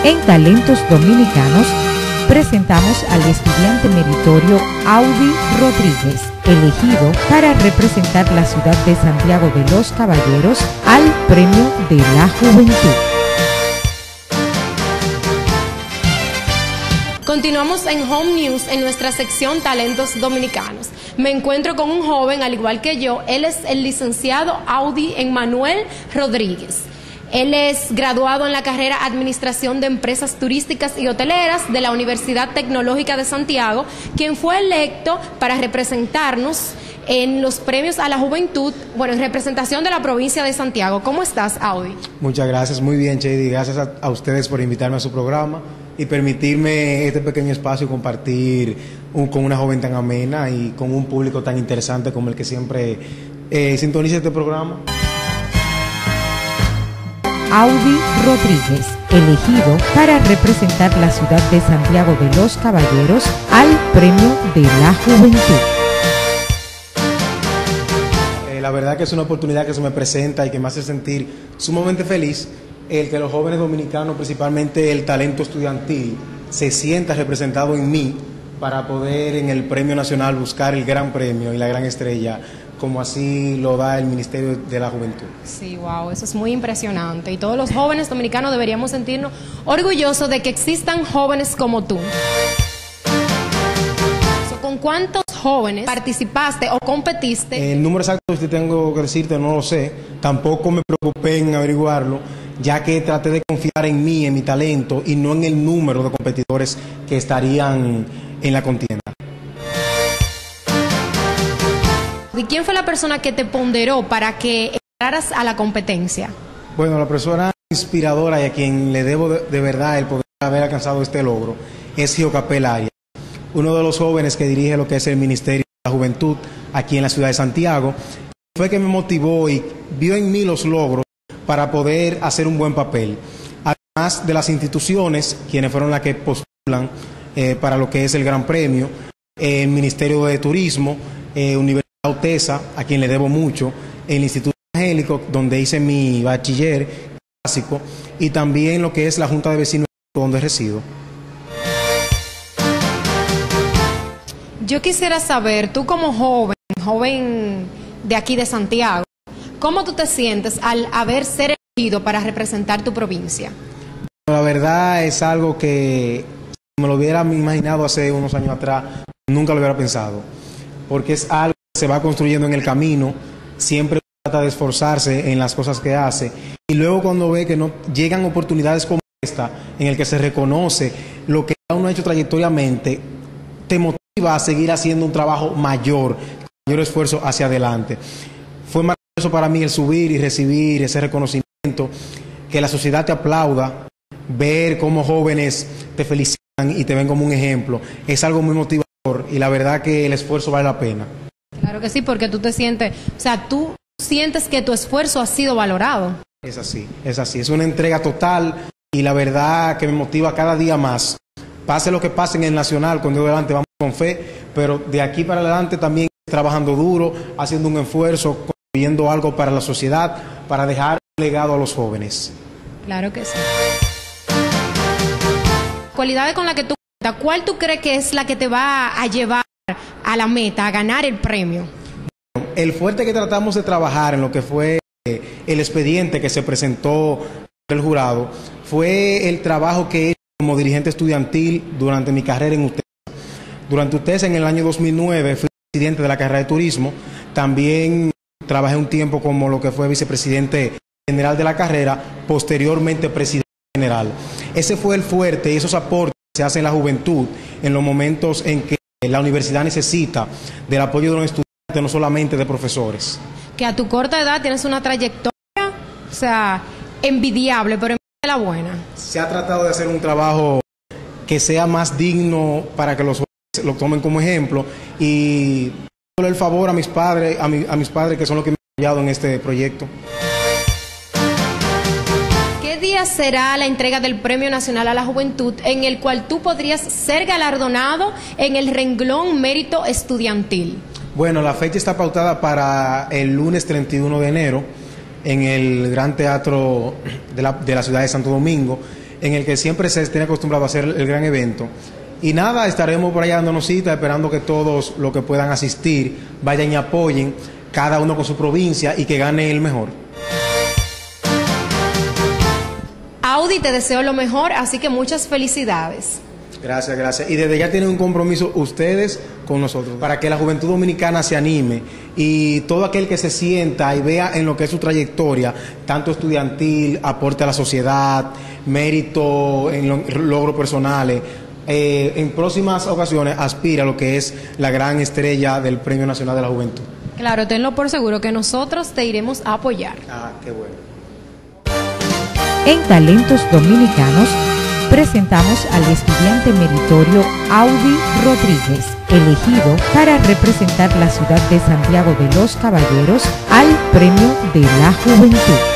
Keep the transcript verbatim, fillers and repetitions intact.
En Talentos Dominicanos presentamos al estudiante meritorio Audi Rodríguez, elegido para representar la ciudad de Santiago de los Caballeros al Premio de la Juventud. Continuamos en Home News en nuestra sección Talentos Dominicanos. Me encuentro con un joven, al igual que yo. Él es el licenciado Audi Emmanuel Rodríguez. Él es graduado en la carrera Administración de Empresas Turísticas y Hoteleras de la Universidad Tecnológica de Santiago, quien fue electo para representarnos en los premios a la juventud, bueno, en representación de la provincia de Santiago. ¿Cómo estás, Audi? Muchas gracias, muy bien, Chedi. Gracias a, a ustedes por invitarme a su programa y permitirme este pequeño espacio y compartir un, con una joven tan amena y con un público tan interesante como el que siempre eh, sintoniza este programa. Audi Rodríguez, elegido para representar la ciudad de Santiago de los Caballeros al Premio de la Juventud. Eh, la verdad que es una oportunidad que se me presenta y que me hace sentir sumamente feliz el que los jóvenes dominicanos, principalmente el talento estudiantil, se sienta representado en mí para poder en el Premio Nacional buscar el gran premio y la gran estrella, como así lo da el Ministerio de la Juventud. Sí, wow, eso es muy impresionante. Y todos los jóvenes dominicanos deberíamos sentirnos orgullosos de que existan jóvenes como tú. ¿Con cuántos jóvenes participaste o competiste? El número exacto, si tengo que decirte, no lo sé. Tampoco me preocupé en averiguarlo, ya que traté de confiar en mí, en mi talento, y no en el número de competidores que estarían en la contienda. ¿Y quién fue la persona que te ponderó para que entraras a la competencia? Bueno, la persona inspiradora y a quien le debo de, de verdad el poder haber alcanzado este logro es Gio Capel Arias, uno de los jóvenes que dirige lo que es el Ministerio de la Juventud aquí en la ciudad de Santiago. Fue que me motivó y vio en mí los logros para poder hacer un buen papel. Además de las instituciones, quienes fueron las que postulan eh, para lo que es el Gran Premio, eh, el Ministerio de Turismo, eh, Universidad Utesa, a quien le debo mucho, el Instituto Angélico, donde hice mi bachiller básico, y también lo que es la Junta de Vecinos donde resido. Yo quisiera saber, tú como joven, joven de aquí de Santiago, ¿cómo tú te sientes al haber ser elegido para representar tu provincia? La verdad es algo que si me lo hubiera imaginado hace unos años atrás, nunca lo hubiera pensado, porque es algo se va construyendo en el camino, siempre trata de esforzarse en las cosas que hace, y luego cuando ve que no llegan oportunidades como esta, en el que se reconoce lo que uno ha hecho trayectoriamente, te motiva a seguir haciendo un trabajo mayor, mayor esfuerzo hacia adelante. Fue maravilloso para mí el subir y recibir ese reconocimiento, que la sociedad te aplauda, ver cómo jóvenes te felicitan y te ven como un ejemplo, es algo muy motivador y la verdad que el esfuerzo vale la pena. Claro que sí, porque tú te sientes, o sea, tú sientes que tu esfuerzo ha sido valorado. Es así, es así, es una entrega total y la verdad que me motiva cada día más. Pase lo que pase en el Nacional, con Dios delante vamos con fe, pero de aquí para adelante también trabajando duro, haciendo un esfuerzo, construyendo algo para la sociedad, para dejar un legado a los jóvenes. Claro que sí. Cualidades con las que tú cuentas, ¿cuál tú crees que es la que te va a llevar a la meta, a ganar el premio? El fuerte que tratamos de trabajar en lo que fue el expediente que se presentó del jurado fue el trabajo que he hecho como dirigente estudiantil durante mi carrera en UTESA. Durante UTESA en el año dos mil nueve fui presidente de la carrera de turismo, también trabajé un tiempo como lo que fue vicepresidente general de la carrera, posteriormente presidente general. Ese fue el fuerte y esos aportes que se hacen en la juventud en los momentos en que la universidad necesita del apoyo de los estudiantes, no solamente de profesores. Que a tu corta edad tienes una trayectoria, o sea, envidiable, pero en la buena. Se ha tratado de hacer un trabajo que sea más digno para que los jóvenes lo tomen como ejemplo y darle el favor a mis padres, a, mi, a mis padres que son los que me han apoyado en este proyecto. ¿Qué día será la entrega del Premio Nacional a la Juventud en el cual tú podrías ser galardonado en el renglón Mérito Estudiantil? Bueno, la fecha está pautada para el lunes treinta y uno de enero en el Gran Teatro de la, de la ciudad de Santo Domingo. en el que siempre se tiene acostumbrado a hacer el gran evento. Y nada, estaremos por allá dándonos cita, esperando que todos los que puedan asistir vayan y apoyen, cada uno con su provincia, y que gane el mejor. Audi, te deseo lo mejor, así que muchas felicidades. Gracias, gracias. Y desde ya tienen un compromiso ustedes con nosotros, para que la juventud dominicana se anime, y todo aquel que se sienta y vea en lo que es su trayectoria, tanto estudiantil, aporte a la sociedad, mérito en lo, logros personales, eh, en próximas ocasiones aspira a lo que es la gran estrella del Premio Nacional de la Juventud. Claro, tenlo por seguro que nosotros te iremos a apoyar. Ah, qué bueno. En Talentos Dominicanos presentamos al estudiante meritorio Audi Rodríguez, elegido para representar la ciudad de Santiago de los Caballeros al Premio de la Juventud.